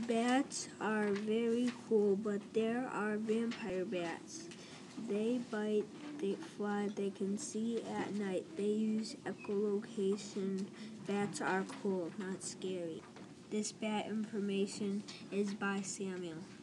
Bats are very cool, but there are vampire bats. They bite, they fly, they can see at night. They use echolocation. Bats are cool, not scary. This bat information is by Samuel.